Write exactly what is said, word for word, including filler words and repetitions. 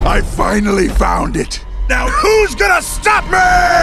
I finally found it. Now who's gonna stop me?